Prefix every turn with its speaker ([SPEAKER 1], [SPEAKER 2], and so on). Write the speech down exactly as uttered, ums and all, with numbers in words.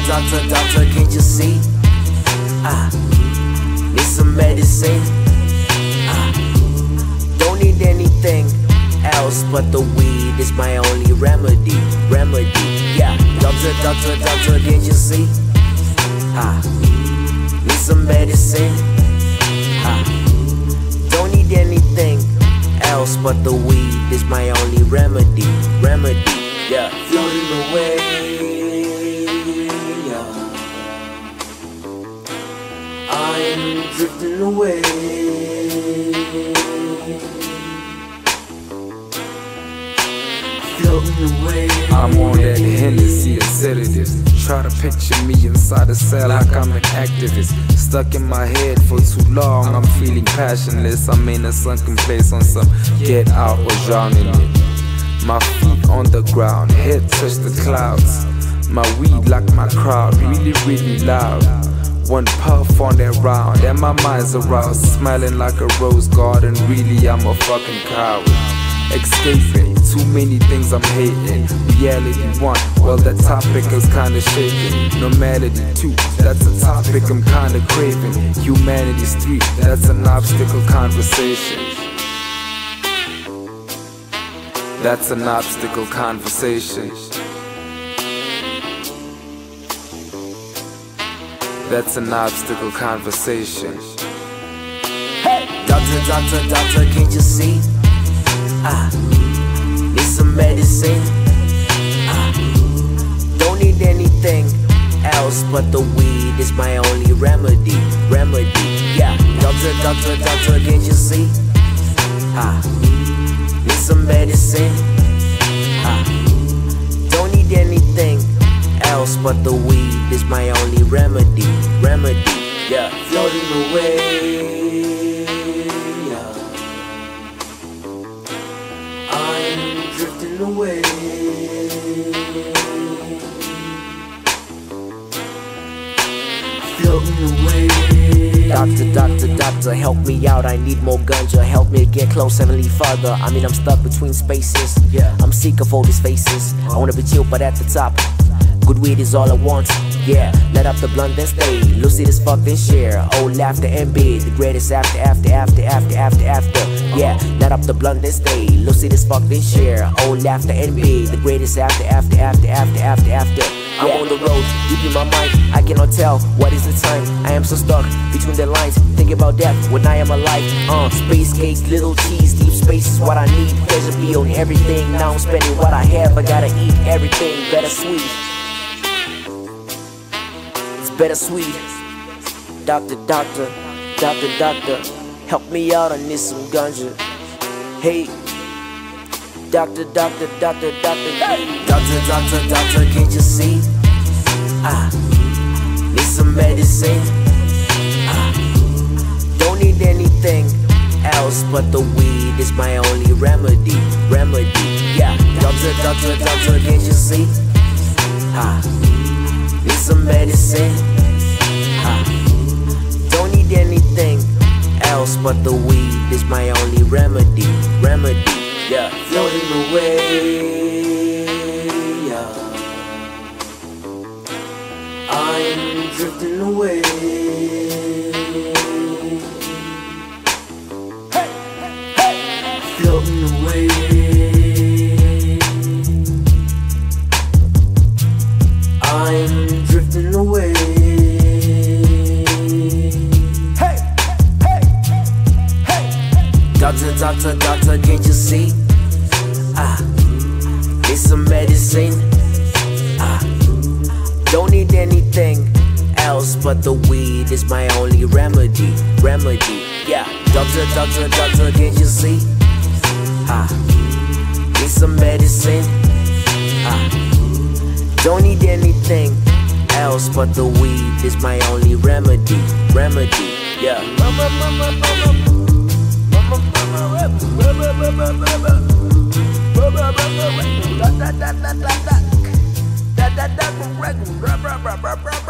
[SPEAKER 1] doctor, doctor, can't you see? Ah, need some medicine. Ah, don't need anything else but the weed is my only remedy, remedy. Yeah, doctor, doctor, doctor, can't you see? Ah, need some medicine. Ah, don't need anything else but the weed is my only remedy, remedy. Yeah, floating away. Yeah, I'm drifting away.
[SPEAKER 2] I'm on that Hennessy and sedatives. Try to picture me inside a cell like I'm an activist. Stuck in my head for too long, I'm feeling passionless. I'm in a sunken place on some get out or drown in it. My feet on the ground, head touch the clouds. My weed like my crowd, really really loud. One puff on that round and my mind's aroused. Smiling like a rose garden, really I'm a fucking coward. Escaping, too many things I'm hating. Reality one, well that topic is kinda shaking. Normality two, that's a topic I'm kinda craving. Humanity's three, that's an obstacle conversation. That's an obstacle conversation. That's an obstacle conversation.
[SPEAKER 1] Hey, doctor, doctor, doctor, can't you see? Ah, need some medicine. Ah, don't need anything else but the weed is my only remedy, remedy. Yeah, doctor, doctor, doctor, can't you see? Ah, need some medicine. Ah, don't need anything else but the weed is my only remedy, remedy. Yeah, floating away. Drifting away. Floating away. Doctor, doctor, doctor, help me out. I need more ganja. Help me get close, heavenly father. I mean, I'm stuck between spaces. Yeah, I'm sick of all these faces. I wanna be chill, but at the top, good weed is all I want. Yeah, let up the blunt and stay lucid as fuck, then share. Oh, laughter and be the greatest after, after, after, after, after, after. Yeah, let up the blunt and stay lucid as fuck, then share. Oh, laughter and be the greatest after, after, after, after, after, after. I'm on the road, deep in my mind, I cannot tell what is the time. I am so stuck between the lines, thinking about death when I am alive. Uh, space cakes, little cheese, deep space is what I need. Pleasure be on everything, now I'm spending what I have. I gotta eat everything, better sweet. Better sweet. Doctor, doctor, doctor, doctor, help me out, I need some ganja. Hey, doctor, doctor, doctor, doctor, hey. Doctor, doctor, doctor, can't you see? Ah, need some medicine. Ah, don't need anything else but the weed is my only remedy, remedy. Yeah, doctor, doctor, doctor, can't you see? Ah, need some medicine. Ah, don't need anything else but the weed is my only remedy, remedy. Yeah, floating away. Yeah, I'm drifting away. Hey, hey, floating away. I'm drifting away. Hey, hey, hey. Doctor, doctor, doctor, can't you see? Ah, need some medicine. Ah, don't need anything else but the weed is my only remedy, remedy. Yeah, doctor, doctor, doctor, can't you see? Ah, need some medicine. Ah, don't need anything else but the weed is my only remedy, remedy. Yeah. Da da da da da da da da da da da